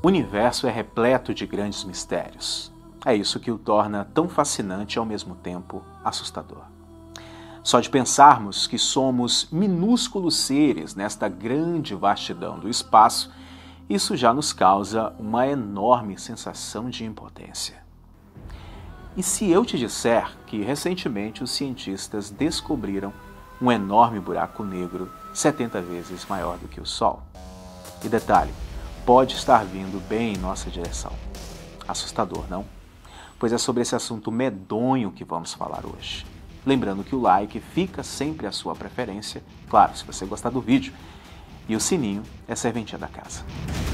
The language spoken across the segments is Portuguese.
O universo é repleto de grandes mistérios. É isso que o torna tão fascinante e ao mesmo tempo assustador. Só de pensarmos que somos minúsculos seres nesta grande vastidão do espaço, isso já nos causa uma enorme sensação de impotência. E se eu te disser que recentemente os cientistas descobriram um enorme buraco negro 70 vezes maior do que o Sol? E detalhe, pode estar vindo bem em nossa direção. Assustador, não? Pois é sobre esse assunto medonho que vamos falar hoje. Lembrando que o like fica sempre a sua preferência, claro, se você gostar do vídeo, e o sininho é serventia da casa.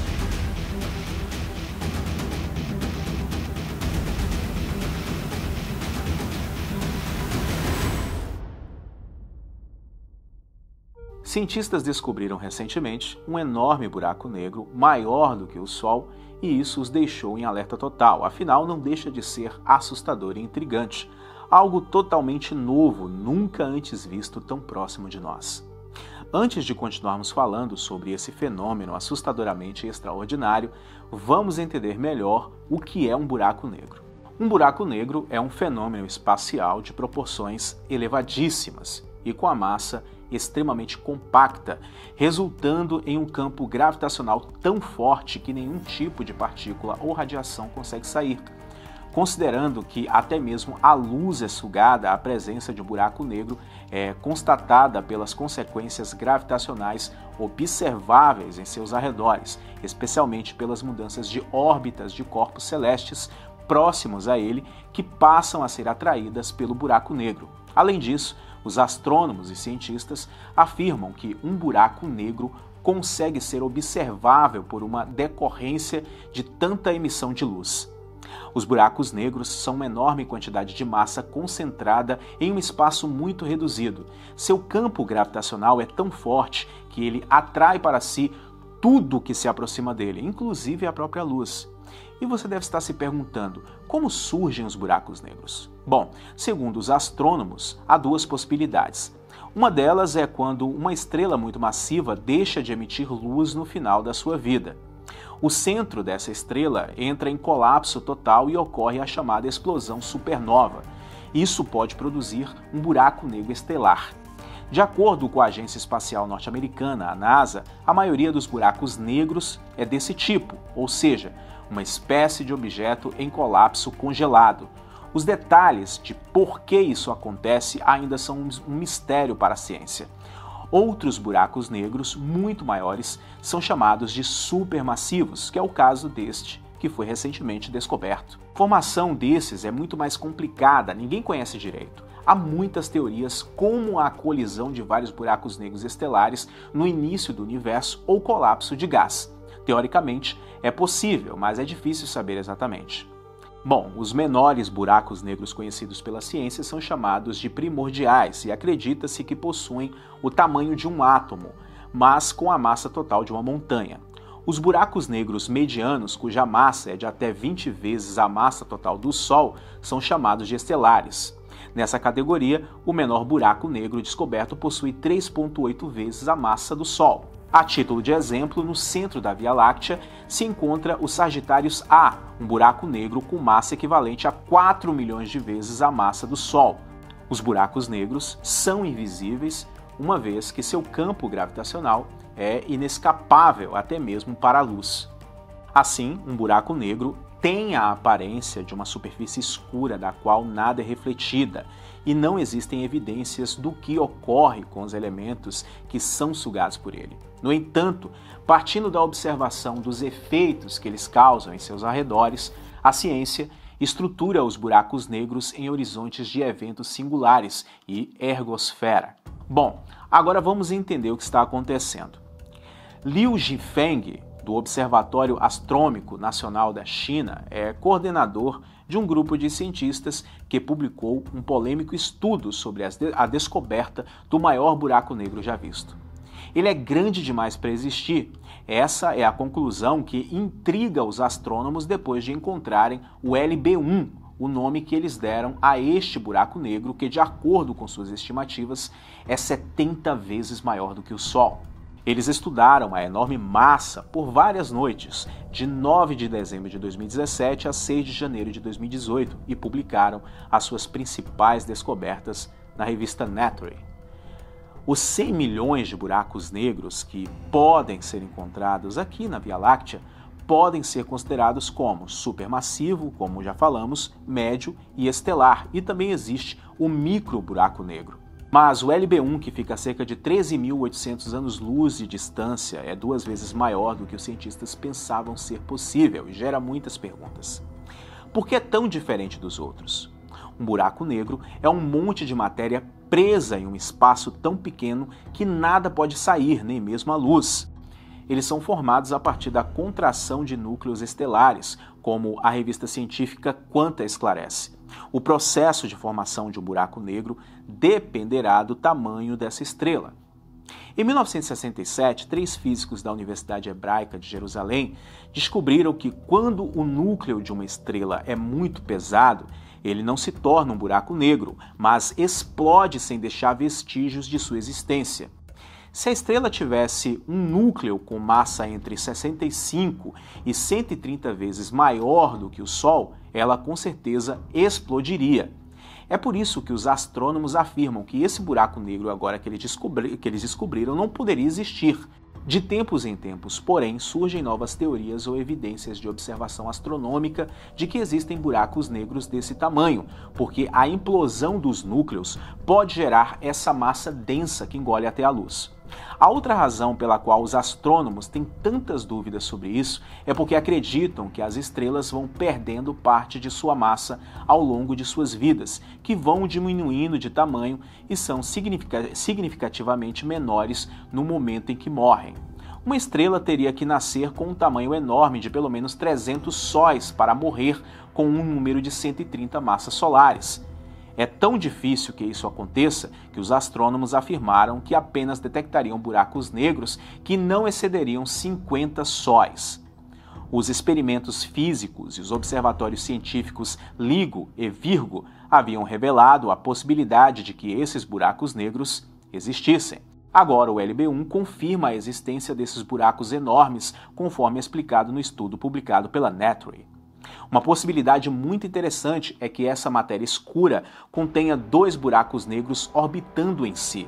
Cientistas descobriram recentemente um enorme buraco negro maior do que o Sol e isso os deixou em alerta total, afinal não deixa de ser assustador e intrigante, algo totalmente novo, nunca antes visto tão próximo de nós. Antes de continuarmos falando sobre esse fenômeno assustadoramente extraordinário, vamos entender melhor o que é um buraco negro. Um buraco negro é um fenômeno espacial de proporções elevadíssimas e com a massa extremamente compacta, resultando em um campo gravitacional tão forte que nenhum tipo de partícula ou radiação consegue sair. Considerando que até mesmo a luz é sugada, a presença de um buraco negro é constatada pelas consequências gravitacionais observáveis em seus arredores, especialmente pelas mudanças de órbitas de corpos celestes próximos a ele que passam a ser atraídas pelo buraco negro. Além disso, os astrônomos e cientistas afirmam que um buraco negro consegue ser observável por uma decorrência de tanta emissão de luz. Os buracos negros são uma enorme quantidade de massa concentrada em um espaço muito reduzido. Seu campo gravitacional é tão forte que ele atrai para si tudo que se aproxima dele, inclusive a própria luz. E você deve estar se perguntando, como surgem os buracos negros? Bom, segundo os astrônomos, há duas possibilidades. Uma delas é quando uma estrela muito massiva deixa de emitir luz no final da sua vida. O centro dessa estrela entra em colapso total e ocorre a chamada explosão supernova. Isso pode produzir um buraco negro estelar. De acordo com a Agência Espacial Norte-Americana, a NASA, a maioria dos buracos negros é desse tipo, ou seja, uma espécie de objeto em colapso congelado. Os detalhes de por que isso acontece ainda são um mistério para a ciência. Outros buracos negros muito maiores são chamados de supermassivos, que é o caso deste, que foi recentemente descoberto. A formação desses é muito mais complicada, ninguém conhece direito. Há muitas teorias como a colisão de vários buracos negros estelares no início do universo ou colapso de gás. Teoricamente, é possível, mas é difícil saber exatamente. Bom, os menores buracos negros conhecidos pela ciência são chamados de primordiais e acredita-se que possuem o tamanho de um átomo, mas com a massa total de uma montanha. Os buracos negros medianos, cuja massa é de até 20 vezes a massa total do Sol, são chamados de estelares. Nessa categoria, o menor buraco negro descoberto possui 3,8 vezes a massa do Sol. A título de exemplo, no centro da Via Láctea se encontra o Sagitários A, um buraco negro com massa equivalente a 4 milhões de vezes a massa do Sol. Os buracos negros são invisíveis, uma vez que seu campo gravitacional é inescapável até mesmo para a luz. Assim, um buraco negro tem a aparência de uma superfície escura da qual nada é refletida e não existem evidências do que ocorre com os elementos que são sugados por ele. No entanto, partindo da observação dos efeitos que eles causam em seus arredores, a ciência estrutura os buracos negros em horizontes de eventos singulares e ergosfera. Bom, agora vamos entender o que está acontecendo. Liu Yifeng, do Observatório Astronômico Nacional da China, é coordenador de um grupo de cientistas que publicou um polêmico estudo sobre a descoberta do maior buraco negro já visto. Ele é grande demais para existir. Essa é a conclusão que intriga os astrônomos depois de encontrarem o LB1, o nome que eles deram a este buraco negro que, de acordo com suas estimativas, é 70 vezes maior do que o Sol. Eles estudaram a enorme massa por várias noites, de 9 de dezembro de 2017 a 6 de janeiro de 2018, e publicaram as suas principais descobertas na revista Nature. Os 100 milhões de buracos negros que podem ser encontrados aqui na Via Láctea podem ser considerados como supermassivo, como já falamos, médio e estelar, e também existe o micro buraco negro. Mas o LB1, que fica a cerca de 13.800 anos-luz de distância, é 2 vezes maior do que os cientistas pensavam ser possível e gera muitas perguntas. Por que é tão diferente dos outros? Um buraco negro é um monte de matéria presa em um espaço tão pequeno que nada pode sair, nem mesmo a luz. Eles são formados a partir da contração de núcleos estelares, como a revista científica Quanta esclarece. O processo de formação de um buraco negro dependerá do tamanho dessa estrela. Em 1967, 3 físicos da Universidade Hebraica de Jerusalém descobriram que quando o núcleo de uma estrela é muito pesado, ele não se torna um buraco negro, mas explode sem deixar vestígios de sua existência. Se a estrela tivesse um núcleo com massa entre 65 e 130 vezes maior do que o Sol, ela com certeza explodiria. É por isso que os astrônomos afirmam que esse buraco negro, agora que eles descobriram, não poderia existir. De tempos em tempos, porém, surgem novas teorias ou evidências de observação astronômica de que existem buracos negros desse tamanho, porque a implosão dos núcleos pode gerar essa massa densa que engole até a luz. A outra razão pela qual os astrônomos têm tantas dúvidas sobre isso é porque acreditam que as estrelas vão perdendo parte de sua massa ao longo de suas vidas, que vão diminuindo de tamanho e são significativamente menores no momento em que morrem. Uma estrela teria que nascer com um tamanho enorme de pelo menos 300 sóis para morrer com um número de 130 massas solares. É tão difícil que isso aconteça que os astrônomos afirmaram que apenas detectariam buracos negros que não excederiam 50 sóis. Os experimentos físicos e os observatórios científicos LIGO e Virgo haviam revelado a possibilidade de que esses buracos negros existissem. Agora o LB1 confirma a existência desses buracos enormes, conforme explicado no estudo publicado pela Nature. Uma possibilidade muito interessante é que essa matéria escura contenha 2 buracos negros orbitando em si.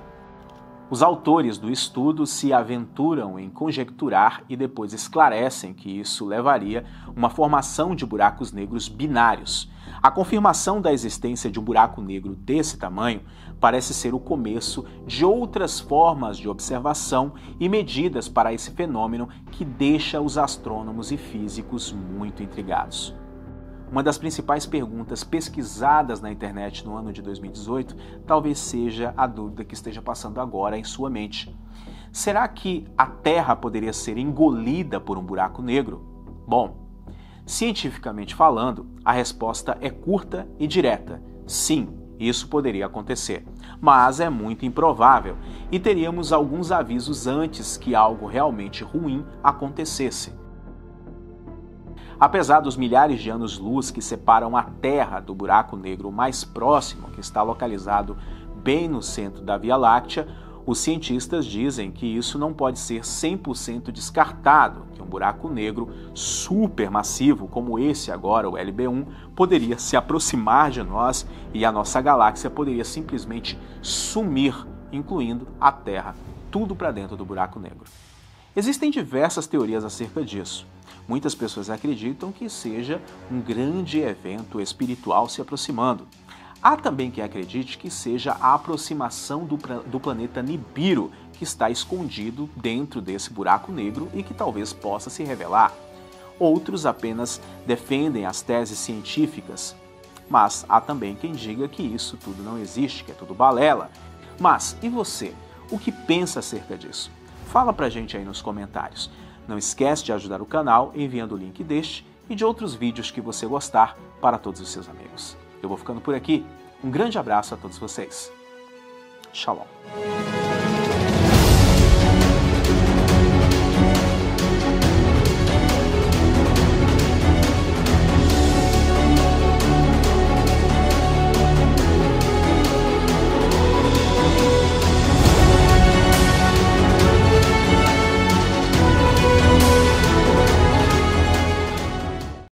Os autores do estudo se aventuram em conjecturar e depois esclarecem que isso levaria a uma formação de buracos negros binários. A confirmação da existência de um buraco negro desse tamanho parece ser o começo de outras formas de observação e medidas para esse fenômeno que deixa os astrônomos e físicos muito intrigados. Uma das principais perguntas pesquisadas na internet no ano de 2018 talvez seja a dúvida que esteja passando agora em sua mente. Será que a Terra poderia ser engolida por um buraco negro? Bom, cientificamente falando, a resposta é curta e direta. Sim, isso poderia acontecer, mas é muito improvável e teríamos alguns avisos antes que algo realmente ruim acontecesse. Apesar dos milhares de anos-luz que separam a Terra do buraco negro mais próximo, que está localizado bem no centro da Via Láctea, os cientistas dizem que isso não pode ser 100% descartado, que um buraco negro supermassivo como esse agora, o LB1, poderia se aproximar de nós e a nossa galáxia poderia simplesmente sumir, incluindo a Terra, tudo para dentro do buraco negro. Existem diversas teorias acerca disso. Muitas pessoas acreditam que seja um grande evento espiritual se aproximando. Há também quem acredite que seja a aproximação do planeta Nibiru, que está escondido dentro desse buraco negro e que talvez possa se revelar. Outros apenas defendem as teses científicas. Mas há também quem diga que isso tudo não existe, que é tudo balela. Mas, e você? O que pensa acerca disso? Fala pra gente aí nos comentários. Não esquece de ajudar o canal enviando o link deste e de outros vídeos que você gostar para todos os seus amigos. Eu vou ficando por aqui. Um grande abraço a todos vocês. Shalom.